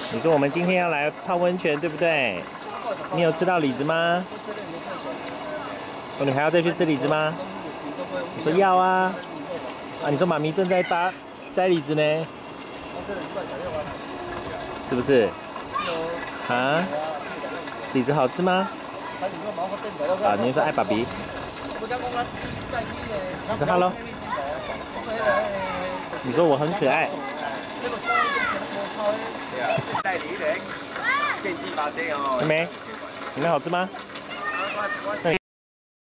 你说我们今天要来泡温泉，对不对？你有吃到李子吗？哦，你还要再去吃李子吗？我说要啊。啊，你说妈咪正在摘李子呢，是不是？啊？李子好吃吗？啊，你说爱爸比。你说 hello。你说我很可爱。妹妹，你们好吃吗？